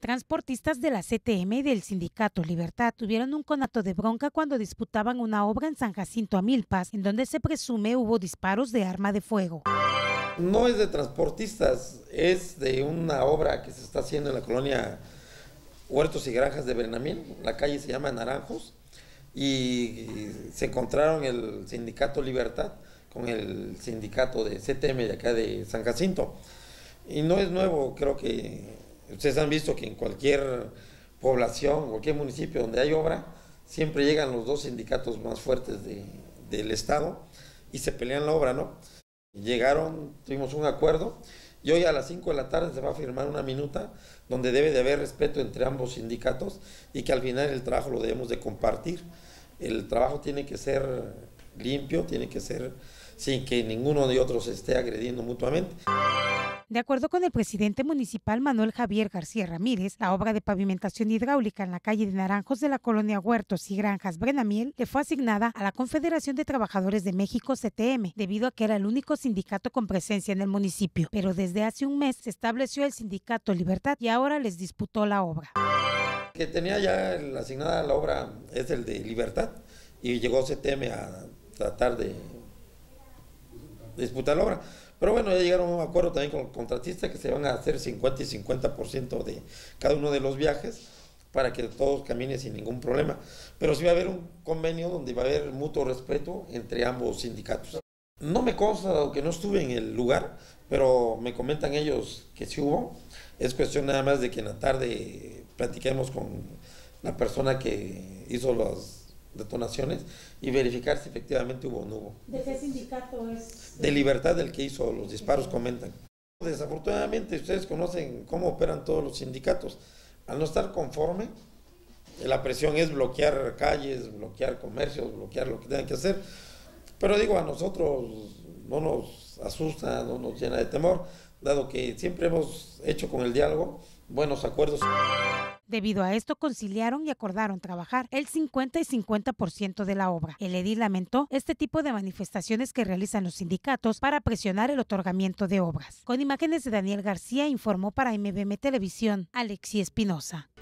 Transportistas de la CTM y del Sindicato Libertad tuvieron un conato de bronca cuando disputaban una obra en San Jacinto Amilpas, en donde se presume hubo disparos de arma de fuego. No es de transportistas, es de una obra que se está haciendo en la colonia Huertos y Granjas de Bernamín. La calle se llama Naranjos y se encontraron el Sindicato Libertad con el sindicato de CTM de acá de San Jacinto. Y no es nuevo, creo que ustedes han visto que en cualquier población, cualquier municipio donde hay obra, siempre llegan los dos sindicatos más fuertes del estado y se pelean la obra, ¿no? Llegaron, tuvimos un acuerdo y hoy a las 5 de la tarde se va a firmar una minuta donde debe de haber respeto entre ambos sindicatos y que al final el trabajo lo debemos de compartir. El trabajo tiene que ser limpio, tiene que ser sin que ninguno de otros esté agrediendo mutuamente. De acuerdo con el presidente municipal Manuel Javier García Ramírez, la obra de pavimentación hidráulica en la calle de Naranjos de la colonia Huertos y Granjas Brenamiel le fue asignada a la Confederación de Trabajadores de México CTM, debido a que era el único sindicato con presencia en el municipio. Pero desde hace un mes se estableció el Sindicato Libertad y ahora les disputó la obra. Que tenía ya asignada la obra es el de Libertad y llegó CTM a tratar de disputar la obra. Pero bueno, ya llegaron a un acuerdo también con el contratista que se van a hacer 50 y 50% de cada uno de los viajes para que todos caminen sin ningún problema. Pero sí va a haber un convenio donde va a haber mutuo respeto entre ambos sindicatos. No me consta que no estuve en el lugar, pero me comentan ellos que sí hubo. Es cuestión nada más de que en la tarde platiquemos con la persona que hizo las detonaciones y verificar si efectivamente hubo o no hubo. ¿De qué sindicato es? De Libertad, el que hizo los disparos, comentan. Desafortunadamente ustedes conocen cómo operan todos los sindicatos. Al no estar conforme, la presión es bloquear calles, bloquear comercios, bloquear lo que tengan que hacer. Pero digo, a nosotros no nos asusta, no nos llena de temor, dado que siempre hemos hecho con el diálogo buenos acuerdos. Debido a esto, conciliaron y acordaron trabajar el 50 y 50% de la obra. El edil lamentó este tipo de manifestaciones que realizan los sindicatos para presionar el otorgamiento de obras. Con imágenes de Daniel García, informó para MBM Televisión, Alexi Espinosa.